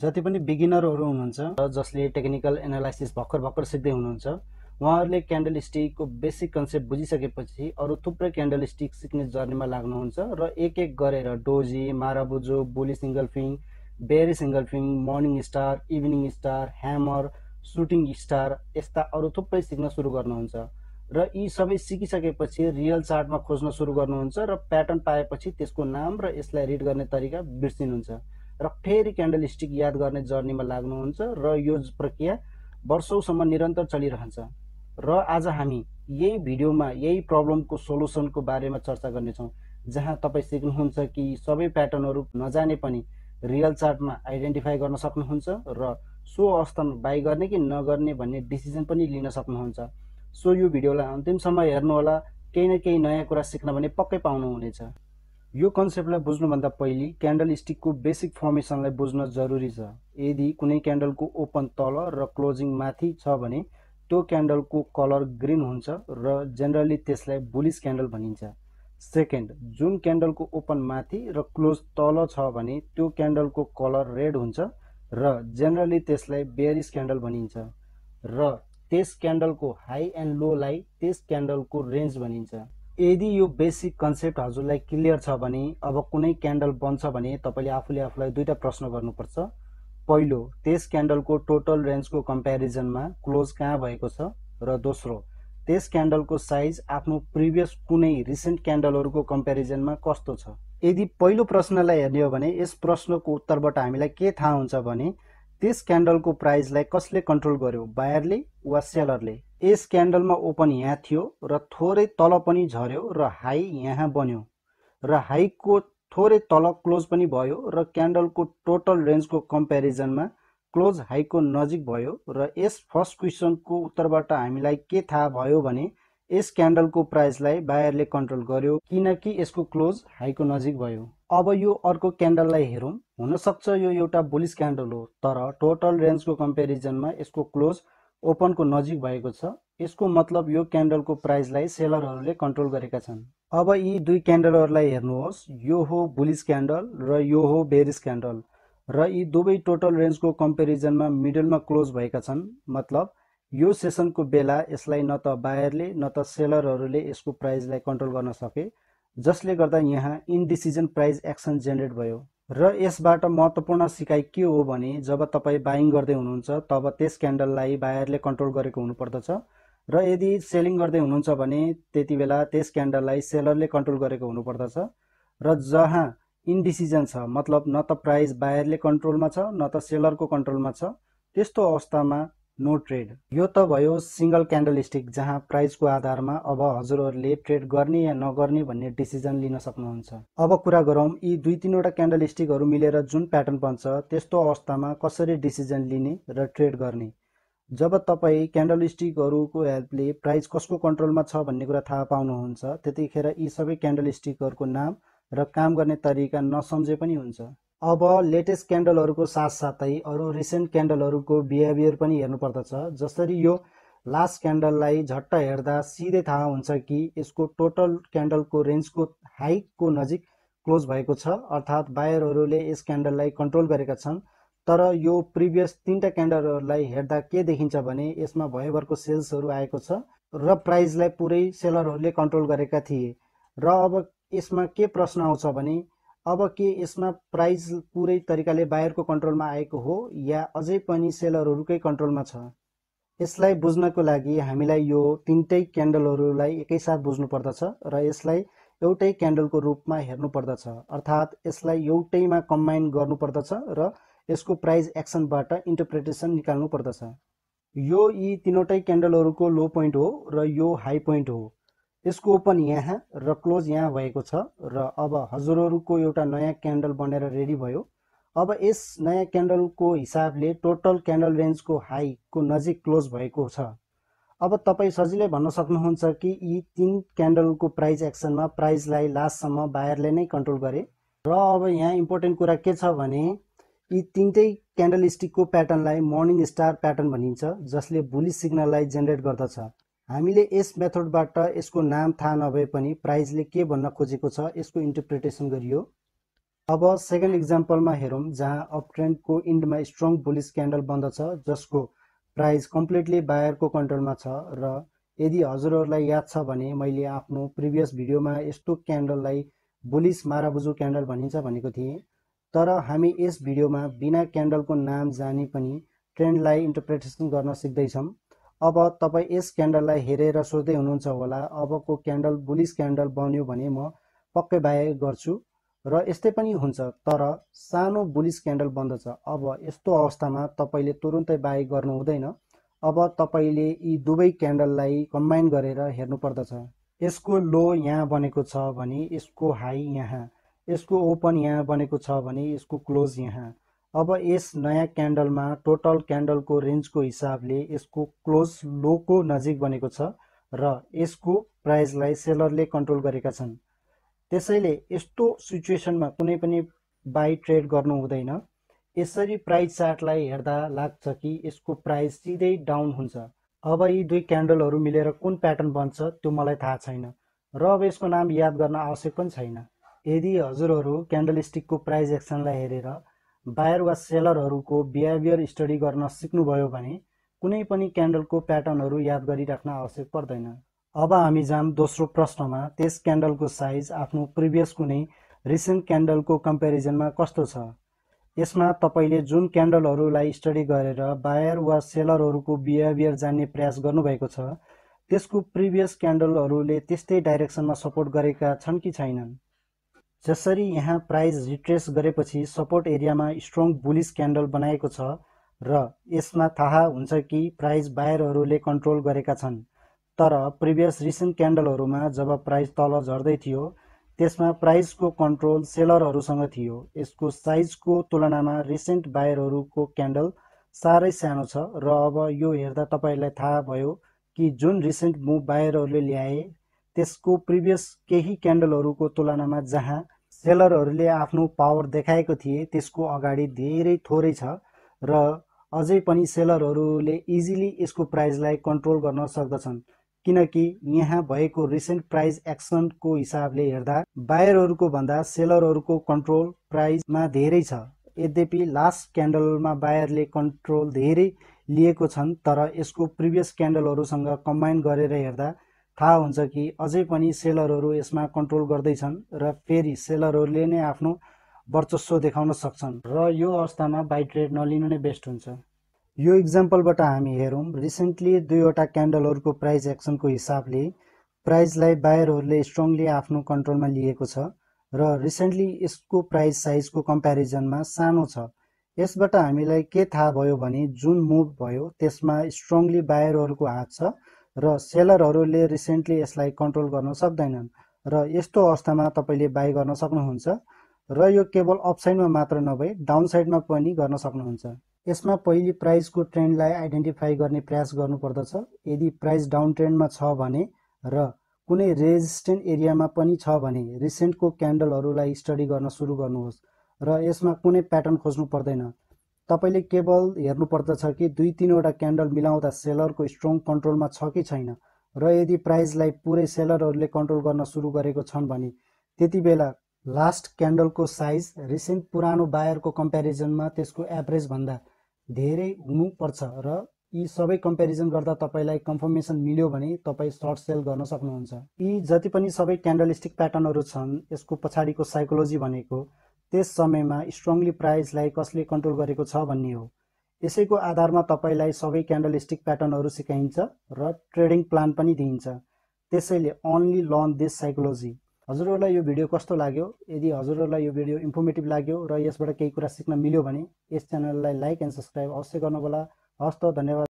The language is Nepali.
जति पनि बिगिनरहरू हुनुहुन्छ जसले टेक्निकल एनालाइसिस भर्खर सिक्दै हुनुहुन्छ उहाँहरूले क्यान्डल स्टिकको बेसिक कन्सेप्ट बुझिसकेपछि अरू थुप्रै क्यान्डल स्टिक सिक्ने जर्नीमा लाग्नुहुन्छ र एक एक गरेर doji, marubozu, bullish engulfing, bearish engulfing, morning star, evening star, hammer, shooting star यस्ता अरू थुप्रै सिक्न सुरु गर्नुहुन्छ र यी सबै सिकिसकेपछि रियल चार्टमा खोज्न सुरु गर्नुहुन्छ र प्याटर्न पाएपछि त्यसको नाम र यसलाई रिड गर्ने तरिका बिर्सिनुहुन्छ र फेरि क्यान्डल स्टिक याद गर्ने जर्नीमा लाग्नुहुन्छ र यो प्रक्रिया वर्षौंसम्म निरन्तर चलिरहन्छ र आज हामी यही भिडियोमा यही प्रब्लमको सोलुसनको बारेमा चर्चा गर्नेछौँ जहाँ तपाईँ सिक्नुहुन्छ कि सबै प्याटर्नहरू नजाने पनि रियल चार्टमा आइडेन्टिफाई गर्न सक्नुहुन्छ र सो अवस्थामा बाई गर्ने कि नगर्ने भन्ने डिसिजन पनि लिन सक्नुहुन्छ। सो यो भिडियोलाई अन्तिमसम्म हेर्नुहोला, केही न केही नयाँ कुरा सिक्न भने पक्कै पाउनुहुनेछ। यो कन्सेप्टलाई बुझ्नुभन्दा पहिले क्यान्डल स्टिकको बेसिक फर्मेसनलाई बुझ्न जरुरी छ। यदि कुनै क्यान्डलको ओपन तल र क्लोजिङ माथि छ भने त्यो क्यान्डलको कलर ग्रीन हुन्छ र जेनरली त्यसलाई बुलिश क्यान्डल भनिन्छ। सेकेन्ड, जुन क्यान्डलको ओपन माथि र क्लोज तल छ भने त्यो क्यान्डलको कलर रेड हुन्छ र जेनरली त्यसलाई बेयरिश क्यान्डल भनिन्छ र त्यस क्यान्डलको हाई एन्ड लोलाई त्यस क्यान्डलको रेन्ज भनिन्छ। यदि यो बेसिक कन्सेप्ट हजुरलाई क्लियर छ भने अब कुनै क्यान्डल बन्छ भने तपाईले आफूलाई दुईटा प्रश्न गर्नुपर्छ। पहिलो, त्यस क्यान्डलको टोटल रेन्जको कम्प्यारिजनमा क्लोज कहाँ भएको छ र दोस्रो, त्यस क्यान्डलको साइज आफ्नो प्रिभियस कुनै रिसेन्ट क्यान्डलहरूको कम्प्यारिजनमा कस्तो छ। यदि पहिलो प्रश्नलाई हेर्ने हो भने यस प्रश्नको उत्तरबाट हामीलाई के थाहा हुन्छ भने त्यस क्यान्डलको प्राइसलाई कसले कन्ट्रोल गर्यो, बायरले वा सेलरले। यस क्यान्डलमा ओपन यहाँ थियो र थोरै तल पनि झर्यो र हाई यहाँ बन्यो र हाईको थोरै तल क्लोज पनि भयो र क्यान्डलको टोटल रेन्जको कम्प्यारिजनमा क्लोज हाईको नजिक भयो र यस फर्स्ट क्वेसनको उत्तरबाट हामीलाई के थाहा भयो भने यस क्यान्डलको प्राइसलाई बायरले कन्ट्रोल गर्यो किनकि यसको क्लोज हाईको नजिक भयो। अब यो अर्को क्यान्डललाई हेरौँ। हुनसक्छ यो एउटा बुलिश क्यान्डल हो तर टोटल रेन्जको कम्प्यारिजनमा यसको क्लोज ओपनको नजिक भएको छ। यसको मतलब यो क्यान्डलको प्राइसलाई सेलरहरूले कन्ट्रोल गरेका छन्। अब यी दुई क्यान्डलहरूलाई हेर्नुहोस्, यो हो बुलिश क्यान्डल र यो हो बेरिश क्यान्डल र यी दुवै टोटल रेन्जको कम्प्यारिजनमा मिडलमा क्लोज भएका छन्। मतलब यो सेसनको बेला यसलाई न त बायरले न त सेलरहरूले यसको प्राइसलाई कन्ट्रोल गर्न सके, जसले गर्दा यहाँ इनडिसिजन प्राइस एक्सन जेनेरेट भयो। र यसबाट महत्त्वपूर्ण सिकाइ के हो भने जब तपाईँ बाइङ गर्दै हुनुहुन्छ तब त्यस क्यान्डललाई बायरले कन्ट्रोल गरेको हुनुपर्दछ र यदि सेलिङ गर्दै हुनुहुन्छ भने त्यति बेला त्यस क्यान्डललाई सेलरले कन्ट्रोल गरेको हुनुपर्दछ र जहाँ इनडिसिजन छ मतलब न त प्राइस बायरले कन्ट्रोलमा छ न त सेलरको कन्ट्रोलमा छ, त्यस्तो अवस्थामा नो ट्रेड। यो त भयो सिंगल क्यान्डल स्टिक जहाँ प्राइसको आधारमा अब हजुरहरूले ट्रेड गर्ने या नगर्ने भन्ने डिसिजन लिन सक्नुहुन्छ। अब कुरा गरौँ यी दुई तीनवटा क्यान्डल स्टिकहरू मिलेर जुन प्याटर्न बन्छ त्यस्तो अवस्थामा कसरी डिसिजन लिने र ट्रेड गर्ने। जब तपाईँ क्यान्डल स्टिकहरूको हेल्पले प्राइस कसको कन्ट्रोलमा छ भन्ने कुरा थाहा पाउनुहुन्छ त्यतिखेर यी सबै क्यान्डल स्टिकहरूको नाम र काम गर्ने तरिका नसम्झे पनि हुन्छ। अब लेटेस्ट क्यान्डलहरूको साथसाथै अरू रिसेन्ट क्यान्डलहरूको बिहेभियर पनि हेर्नुपर्दछ। जसरी यो लास्ट क्यान्डललाई झट्ट हेर्दा सिधै थाहा हुन्छ कि यसको टोटल क्यान्डलको रेन्जको हाईको नजिक क्लोज भएको छ, अर्थात् बायरहरूले यस क्यान्डललाई कन्ट्रोल गरेका छन्। तर यो प्रिभियस तीनटा क्यान्डलहरूलाई हेर्दा के देखिन्छ भने यसमा भयभरको सेल्सहरू आएको छ र प्राइसलाई पुरै सेलरहरूले कन्ट्रोल गरेका थिए। र अब यसमा के प्रश्न आउँछ भने अब के यसमा प्राइस पुरै तरिकाले बायरको कन्ट्रोलमा आएको हो या अझै पनि सेलरहरूकै कन्ट्रोलमा छ। यसलाई बुझ्नको लागि हामीलाई यो तीनटै क्यान्डलहरूलाई एकैसाथ बुझ्नु पर्दछ र यसलाई एउटै क्यान्डलको रूपमा हेर्नु पर्दछ, अर्थात् यसलाई एउटैमा कम्बाइन गर्नु पर्दछ र यसको प्राइस एक्सनबाट इन्टरप्रिटेसन निकाल्नु पर्दछ। यो यी तीनवटै क्यान्डलहरूको लो पोइन्ट हो र यो हाई पोइन्ट हो। यसको ओपन यहाँ र क्लोज यहाँ भएको छ र अब हजुरहरूको एउटा नयाँ क्यान्डल बनेर रेडी भयो। अब यस नयाँ क्यान्डलको हिसाबले टोटल क्यान्डल रेन्जको हाईको नजिक क्लोज भएको छ। अब तपाईँ सजिलै भन्न सक्नुहुन्छ कि यी तीन क्यान्डलको प्राइस एक्सनमा प्राइसलाई लास्टसम्म बायरले नै कन्ट्रोल गरे। र अब यहाँ इम्पोर्टेन्ट कुरा के छ भने यी तीनटै क्यान्डल स्टिकको प्याटर्नलाई मर्निङ स्टार प्याटर्न भनिन्छ जसले बुलिश सिग्नललाई जेनेरेट गर्दछ। हामीले यस मेथडबाट यसको नाम थाहा नभए पनि प्राइसले के भन्न खोजेको छ यसको इन्टरप्रिटेसन गरियो। अब सेकेन्ड इक्जाम्पलमा हेरौँ, जहाँ अप ट्रेन्डको इन्डमा स्ट्रङ बुलिस क्यान्डल बन्दछ, जसको प्राइस कम्प्लिटली बायरको कन्ट्रोलमा छ। र यदि हजुरहरूलाई याद छ भने मैले आफ्नो प्रिभियस भिडियोमा यस्तो क्यान्डललाई बुलिस माराबुजु क्यान्डल भनिन्छ भनेको थिएँ। तर हामी यस भिडियोमा बिना क्यान्डलको नाम जानी पनि ट्रेन्डलाई इन्टरप्रिटेसन गर्न सिक्दैछौँ। अब तपाईँ यस क्यान्डललाई हेरेर सोच्दै हुनुहुन्छ होला, अबको क्यान्डल बुलिस क्यान्डल बन्यो भने म पक्कै बाई गर्छु। र यस्तै पनि हुन्छ, तर सानो बुलिस क्यान्डल बन्दछ। अब यस्तो अवस्थामा तपाईँले तुरुन्तै बाई गर्नु हुँदैन। अब तपाईँले यी दुवै क्यान्डललाई कम्बाइन गरेर हेर्नु पर्दछ। यसको लो यहाँ बनेको छ भने यसको हाई यहाँ, यसको ओपन यहाँ बनेको छ भने यसको क्लोज यहाँ। अब यस नयाँ क्यान्डलमा टोटल क्यान्डलको रेन्जको हिसाबले यसको क्लोज लोको नजिक बनेको छ र यसको प्राइसलाई सेलरले कन्ट्रोल गरेका छन्। त्यसैले यस्तो सिचुएसनमा कुनै पनि बाई ट्रेड गर्नु हुँदैन। यसरी प्राइस चार्टलाई हेर्दा लाग्छ कि यसको प्राइस सिधै डाउन हुन्छ। अब यी दुई क्यान्डलहरू मिलेर कुन प्याटर्न बन्छ त्यो मलाई थाहा छैन र अब यसको नाम याद गर्न आवश्यक पनि छैन। यदि हजुरहरू क्यान्डलस्टिकको प्राइस एक्सनलाई हेरेर बायर वा सेलरहरूको बिहेभियर स्टडी गर्न सिक्नुभयो भने कुनै पनि क्यान्डलको प्याटर्नहरू याद गरिराख्न आवश्यक पर्दैन। अब हामी जाम दोस्रो प्रश्नमा, त्यस क्यान्डलको साइज आफ्नो प्रिभियस कुनै रिसेन्ट क्यान्डलको कम्पेरिजनमा कस्तो छ। यसमा तपाईँले जुन क्यान्डलहरूलाई स्टडी गरेर बायर वा सेलरहरूको बिहेभियर जान्ने प्रयास गर्नुभएको छ, त्यसको प्रिभियस क्यान्डलहरूले त्यस्तै डाइरेक्सनमा सपोर्ट गरेका छन् कि छैनन्। जसरी यहाँ प्राइस रिट्रेस गरेपछि सपोर्ट एरियामा स्ट्रङ बुलिस क्यान्डल बनाएको छ र यसमा थाहा हुन्छ कि प्राइस बायरहरूले कन्ट्रोल गरेका छन्। तर प्रिभियस रिसेन्ट क्यान्डलहरूमा जब प्राइस तल झर्दै थियो त्यसमा प्राइसको कन्ट्रोल सेलरहरूसँग थियो। यसको साइजको तुलनामा रिसेन्ट बायरहरूको क्यान्डल साह्रै सानो छ र अब यो हेर्दा तपाईँलाई थाहा भयो कि जुन रिसेन्ट मुभ बायरहरूले ल्याए त्यसको प्रिभियस केही क्यान्डलहरूको तुलनामा जहाँ सेलरहरूले आफ्नो पावर देखाएको थिए त्यसको अगाडि धेरै थोरै छ र अझै पनि सेलरहरूले इजिली यसको प्राइसलाई कन्ट्रोल गर्न सक्दछन्, किनकि यहाँ भएको रिसेन्ट प्राइस एक्सनको हिसाबले हेर्दा बायरहरूको भन्दा सेलरहरूको कन्ट्रोल प्राइसमा धेरै छ। यद्यपि लास्ट क्यान्डलमा बायरले कन्ट्रोल धेरै लिएको छन्, तर यसको प्रिभियस क्यान्डलहरूसँग कम्बाइन गरेर हेर्दा थाहा हुन्छ कि अझै पनि सेलरहरू यसमा कन्ट्रोल गर्दैछन् र फेरि सेलरहरूले नै आफ्नो वर्चस्व देखाउन सक्छन् र यो अवस्थामा बाई ट्रेड नलिनु नै बेस्ट हुन्छ। यो इक्जाम्पलबाट हामी हेरौँ, रिसेन्टली दुईवटा क्यान्डलहरूको प्राइस एक्सनको हिसाबले प्राइसलाई बायरहरूले स्ट्रङली आफ्नो कन्ट्रोलमा लिएको छ र रिसेन्टली यसको प्राइस साइजको कम्पेरिजनमा सानो छ। यसबाट हामीलाई के थाहा भयो भने जुन मुभ भयो त्यसमा स्ट्रङली बायरहरूको हात छ र सेलरहरूले रिसेन्टली यसलाई कन्ट्रोल गर्न सक्दैनन् र यस्तो अवस्थामा तपाईँले बाई गर्न सक्नुहुन्छ र यो केवल अपसाइडमा मात्र नभई डाउन साइडमा पनि गर्न सक्नुहुन्छ। यसमा पहिले प्राइसको ट्रेन्डलाई आइडेन्टिफाई गर्ने प्रयास गर्नुपर्दछ। यदि प्राइस डाउन ट्रेन्डमा छ भने र कुनै रेजिस्टेन्ट एरियामा पनि छ भने रिसेन्टको क्यान्डलहरूलाई स्टडी गर्न सुरु गर्नुहोस् र यसमा कुनै प्याटर्न खोज्नु पर्दैन। तपाईँले केवल हेर्नुपर्दछ कि दुई तीनवटा क्यान्डल मिलाउँदा सेलरको स्ट्रङ कन्ट्रोलमा छ कि छैन र यदि प्राइसलाई पुरै सेलरहरूले कन्ट्रोल गर्न सुरु गरेको छन् भने त्यति बेला लास्ट क्यान्डलको साइज रिसेन्ट पुरानो बायरको कम्पेरिजनमा त्यसको एभरेज भन्दा धेरै हुनुपर्छ र यी सबै कम्पेरिजन गर्दा तपाईँलाई कन्फर्मेसन मिल्यो भने तपाईँ सर्ट सेल गर्न सक्नुहुन्छ। यी जति पनि सबै क्यान्डलस्टिक प्याटर्नहरू छन् यसको पछाडिको साइकोलोजी भनेको त्यस समयमा स्ट्रङली प्राइसलाई कसले कन्ट्रोल गरेको छ भन्ने हो। यसैको आधारमा तपाईँलाई सबै क्यान्डलस्टिक प्याटर्नहरू सिकाइन्छ र ट्रेडिङ प्लान पनि दिइन्छ। त्यसैले ओन्ली लर्न दिस साइकोलोजी। हजुरहरूलाई यो भिडियो कस्तो लाग्यो? यदि हजुरहरूलाई यो भिडियो इन्फर्मेटिभ लाग्यो र यसबाट केही कुरा सिक्न मिल्यो भने यस च्यानललाई लाइक एन्ड सब्सक्राइब अवश्य गर्नुहोला। हस्त, धन्यवाद।